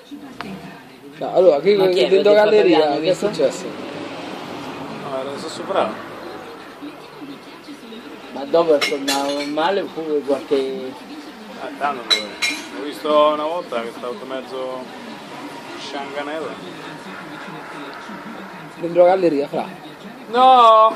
No, allora, che Ma chi è? dentro la Avete galleria, Fabiano che è visto? successo? No, era stesso bravo. Ma dopo è tornato male oppure qualche... Tanto l'ho visto una volta che stava mezzo scianganello. Dentro la galleria, fra. No!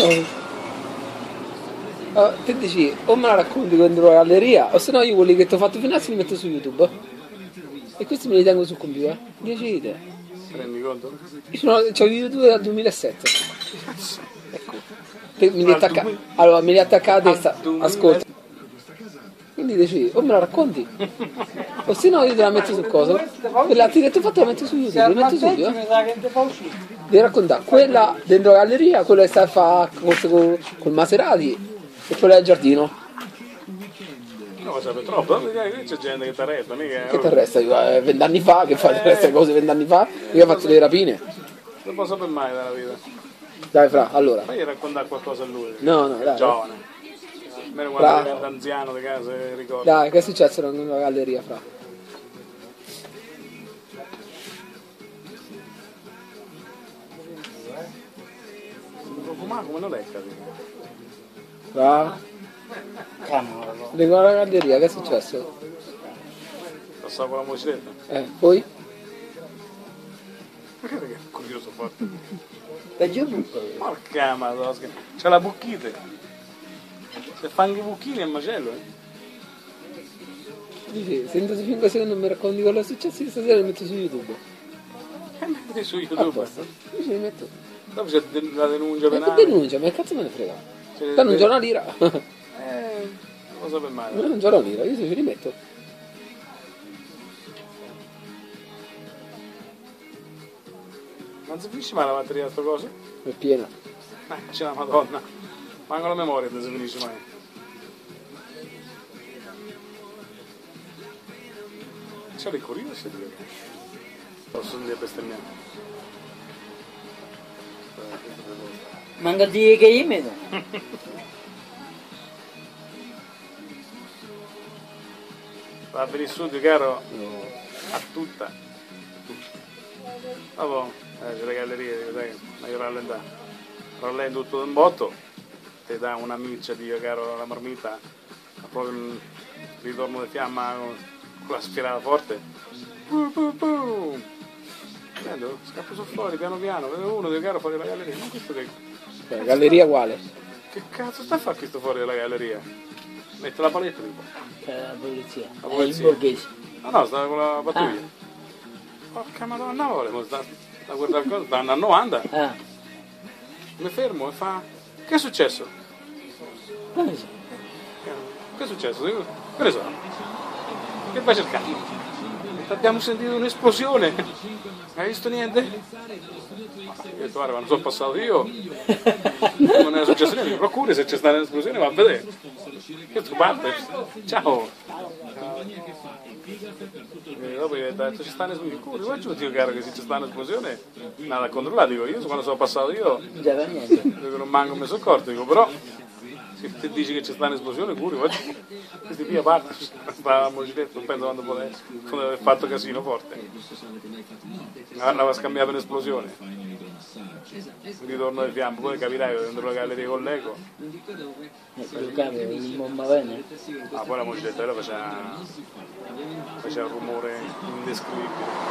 Allora, te dici, o me la racconti dentro la galleria, o se no io quelli che ti ho fatto finire li metto su YouTube. E questi me li tengo sul computer. Decidete. Ti rendi conto? C'ho YouTube dal 2007. Ecco. Allora, me li attacca a testa. Ascolta. Quindi decidi, o me la racconti, o se no io te la metto su cosa. Quell'altra che ti ho fatto la metto su YouTube, li metto subito. Devi raccontare quella dentro la galleria, quella che sta a fare corse col Maserati e quella del giardino. No, ma sarebbe troppo, c'è gente che ti arresta, mica. Che ti resta? 20 anni fa, che fai queste cose 20 anni fa? Io ho fatto le rapine. Non posso sapere mai della vita. Dai fra, allora. Fai raccontare qualcosa a lui. No, dai. Giovane. Almeno quando diventa anziano di casa ricorda. Dai, che è successo nella galleria fra? Ma come non è capito? Fra? Cavolo. Vengo alla galleria, che è successo? Passavo con la mociletta. Poi? Perché è curioso forte? Peggio buco. Porca madonna, c'è la bucchite. Se fa anche i bucchini è macello, Dici, se entro 5 secondi non mi racconti cosa è successo stasera li metto su YouTube. metti su A YouTube. posto. Io ce li metto. Dopo c'è la denuncia Che penale. denuncia, ma che cazzo me ne frega? Cioè, Danno un giorno a lira. non lo so per mai. Un giorno a lira, io se ce li metto. Non si finisce mai la batteria di sto coso? È piena. C'è la madonna. Manco la memoria non si finisce mai. C'è dei curiosi di posso dire bestemmiare. Manca di dire che io metto. Va a venire su di caro a tutta. Dopo c'è le gallerie, sai, meglio rallentare. Rallento tutto d'un botto, ti dà una miccia di caro alla marmita, poi il ritorno di fiamma con la spirata forte. Vedo, scappo su fuori piano piano, vedo uno di caro fuori dalla galleria, ma questo La galleria uguale. che cazzo sta a fare questo fuori dalla galleria? Mette la paletta tipo. C'è la polizia. La polizia. Il borghese. No, stava con la pattuglia. Porca madonna, volevo sta a guardare cosa, stanno a 90. Ah. Mi fermo e fa. Che è successo? Non lo so. Che è successo? Dico, che ne so? Che vai cercando? Abbiamo sentito un'esplosione. Hai visto niente? Io ho detto, guarda, quando sono passato io non era successo niente. Procuri se c'è stata un'esplosione, va a vedere. Io tu parte. Ciao. E dopo gli ho detto, ci sta un'esplosione. Come vuoi giù, Dio caro, che se c'è stata un'esplosione? Nada a controllare, dico, io quando sono passato io, Non c'era niente. dico, non manco mi sono accorto, dico, però se ti dici che c'è stata un'esplosione, curi, questi via parte, sta a mociletta, non penso quando può essere, quando aver fatto casino forte. Andava a scambiare per un'esplosione. Ritorno di fiamma, poi capirai che dentro la galleria con l'eco. Lo cambio, il bomba bene. Poi la mociletta faceva un rumore indescrivibile.